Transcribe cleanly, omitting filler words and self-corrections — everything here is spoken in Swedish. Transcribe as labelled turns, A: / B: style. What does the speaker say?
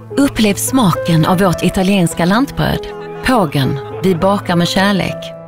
A: Upplev smaken av vårt italienska lantbröd. Pågen, vi bakar med kärlek.